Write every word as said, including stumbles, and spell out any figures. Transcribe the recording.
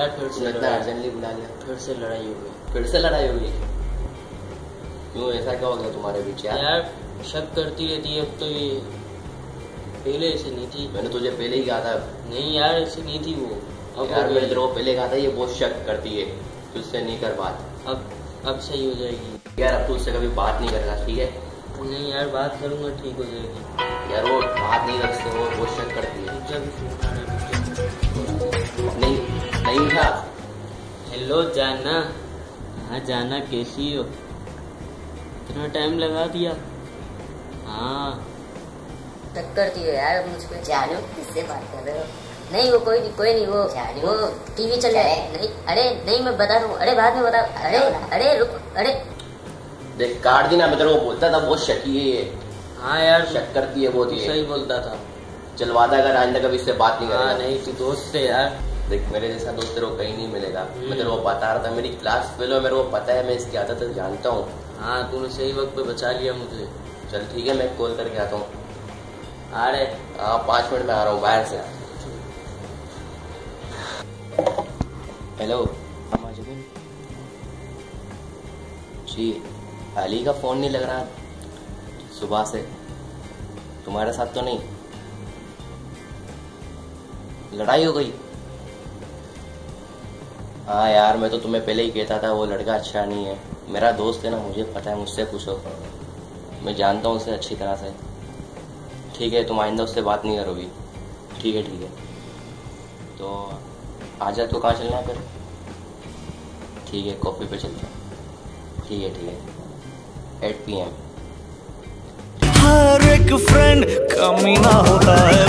यार फिर से इतना अर्जेंटली बुला लिया, फिर से लड़ाई हो गई। फिर से लड़ाई हो गई? क्यों, ऐसा क्या हो गया तुम्हारे बीच यार? यार शक करती रहती है अब तो ये, पहले ऐसे नहीं थी। मैंने तुझे पहले ही कहा था। नहीं यार ऐसे नहीं थी वो। अब यार मैंने तेरे को पहले कहा था ये बहुत शक करती है, तुझसे नहीं कर बात। अब अब सही हो जाएगी यार अब तू उससे कभी बात नहीं करेगा, ठीक है? नहीं यार बात करूंगा, ठीक हो जाएगी। यार वो बात नहीं रखते, वो बहुत शक करती है। नहीं नहीं उठा। हेलो जाना। हाँ जाना, कैसी हो? इतना टाइम लगा दिया। हाँ शक करती है यार मुझको। जानू किससे बात कर रहे हो? नहीं वो कोई नहीं, कोई नहीं, वो वो टीवी चल रहा है। नहीं अरे नहीं मैं बता रहा हूँ, अरे बाद में बता। अरे अरे रुक, अरे देख काट दी ना, मैं तेरे को बोलता था बहुत शकी है ये। हाँ यार शक करती है बहुत ये। सही बोलता था। चल वादा कर आइंदा कभी इससे बात नहीं हाँ करेगा। नहीं तू दोस्त है यार। देख मेरे जैसा दोस्त तेरे को कहीं नहीं मिलेगा। मैं तेरे को बता रहा था, मेरी क्लास फेलो है, मेरे को पता है, मैं इसकी आदत जानता हूँ। हाँ तूने सही वक्त पे बचा लिया मुझे। चल ठीक है, मैं कॉल करके आता हूँ। आ रहे? हाँ पाँच मिनट में आ रहा हूँ बाहर से। हेलो हम आजुबिन जी, अली का फोन नहीं लग रहा सुबह से। तुम्हारे साथ तो नहीं? लड़ाई हो गई? हाँ यार मैं तो तुम्हें पहले ही कहता था वो लड़का अच्छा नहीं है। मेरा दोस्त है ना, मुझे पता है, मुझसे पूछो, मैं जानता हूँ उसे अच्छी तरह से। ठीक है तुम आइंदा उससे बात नहीं करोगी? ठीक है ठीक है, तो आजा तो कहाँ चलना है फिर? ठीक है कॉफ़ी पे चलते हैं। ठीक है ठीक है, एट पी एम। हर एक फ्रेंड कमीना होता है।